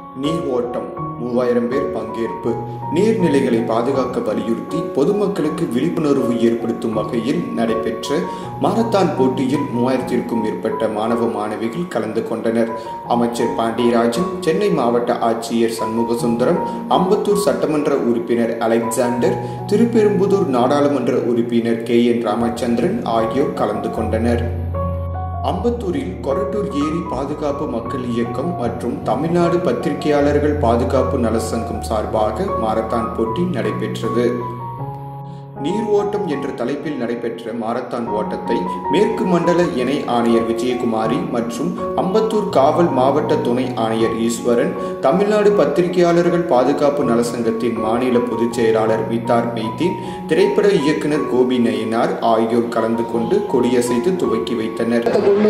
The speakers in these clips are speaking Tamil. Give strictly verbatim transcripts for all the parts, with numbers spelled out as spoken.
நீர் ஓட்டம் மூவாயிரம் பேர் பங்கேற்பு. நீர்நிலைகளை பாதுகாக்க வலியுறுத்தி பொதுமக்களுக்கு விழிப்புணர்வு ஏற்படுத்தும் வகையில் நடைபெற்ற மாரத்தான் போட்டியில் மூவாயிரத்திற்கும் மேற்பட்ட மாணவ மாணவிகள் கலந்து கொண்டனர். அமைச்சர் பாண்டியராஜன், சென்னை மாவட்ட ஆட்சியர் சண்முகசுந்தரம், அம்பத்தூர் சட்டமன்ற உறுப்பினர் அலெக்சாண்டர், திருப்பெரும்புதூர் நாடாளுமன்ற உறுப்பினர் கே என் ராமச்சந்திரன் ஆகியோர் கலந்து கொண்டனர். அம்பத்தூரில் கொரட்டூர் ஏரி பாதுகாப்பு மக்கள் இயக்கம் மற்றும் தமிழ்நாடு பத்திரிகையாளர்கள் பாதுகாப்பு நல சங்கம் சார்பாக மாரத்தான் போட்டி நடைபெற்றது. நீர் ஓட்டம் என்ற தலைப்பில் நடைபெற்ற மாரத்தான் ஓட்டத்தை மேற்கு மண்டல இணை ஆணையர் விஜயகுமாரி மற்றும் அம்பத்தூர் காவல் மாவட்ட துணை ஆணையர் ஈஸ்வரன், தமிழ்நாடு பத்திரிகையாளர்கள் பாதுகாப்பு நல சங்கத்தின் மாநில பொதுச் செயலாளர் வித்தார் மெய்தீன், திரைப்பட இயக்குனர் கோபி நயினார் ஆகியோர் கலந்து கொண்டு கொடியசைத்து துவக்கி வைத்தனர்.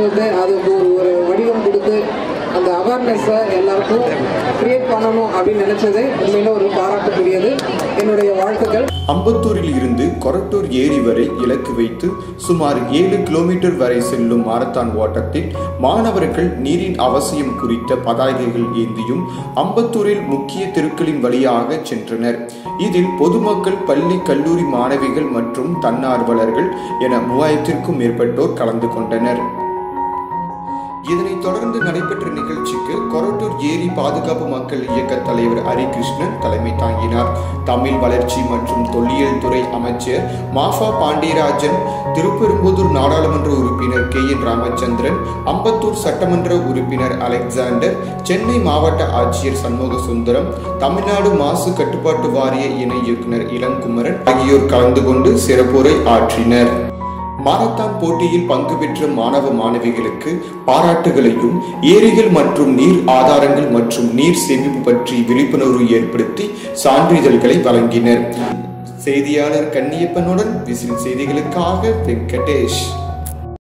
அந்த அவேர்னஸை எல்லாருக்கும் கிரியேட் பண்ணணும் அப்படின்னு நினைச்சது உண்மையில ஒரு பாராட்டுக்குரியது. என்னுடைய வாழ்த்துக்கள். அம்பத்தூரில் இருந்து கொரட்டூர் ஏரி வரை இலக்கு வைத்து சுமார் ஏழு கிலோமீட்டர் வரை செல்லும் மாரத்தான் ஓட்டத்தில் மாணவர்கள் நீரின் அவசியம் குறித்த பதாகைகள் ஏந்தியும் அம்பத்தூரில் முக்கிய தெருக்களின் வழியாக சென்றனர். இதில் பொதுமக்கள், பள்ளி, கல்லூரி மாணவிகள் மற்றும் தன்னார்வலர்கள் என மூவாயிரத்திற்கும் மேற்பட்டோர் கலந்து கொண்டனர். இதனைத் தொடர்ந்து நடைபெற்ற நிகழ்ச்சிக்கு கொரட்டூர் ஏரி பாதுகாப்பு மக்கள் இயக்க தலைவர் ஹரிகிருஷ்ணன் தலைமை தாங்கினார். தமிழ் வளர்ச்சி மற்றும் தொல்லியல் துறை அமைச்சர் மாஃபா பாண்டியராஜன், திருப்பெரும்புதூர் நாடாளுமன்ற உறுப்பினர் கே என் ராமச்சந்திரன், அம்பத்தூர் சட்டமன்ற உறுப்பினர் அலெக்சாண்டர், சென்னை மாவட்ட ஆட்சியர் சண்முகசுந்தரம், தமிழ்நாடு மாசு கட்டுப்பாட்டு வாரிய இணை இயக்குனர் இளங்குமரன் ஆகியோர் கலந்து கொண்டு சிறப்புரை ஆற்றினர். மாரத்தான் போட்டியில் பங்கு பெற்ற மாணவ மாணவிகளுக்கு பாராட்டுகளையும், ஏரிகள் மற்றும் நீர் ஆதாரங்கள் மற்றும் நீர் சேமிப்பு பற்றி விழிப்புணர்வு ஏற்படுத்தி சான்றிதழ்களை வழங்கினர். செய்தியாளர் கன்னியப்பனுடன் விசில் செய்திகளுக்காக வெங்கடேஷ்.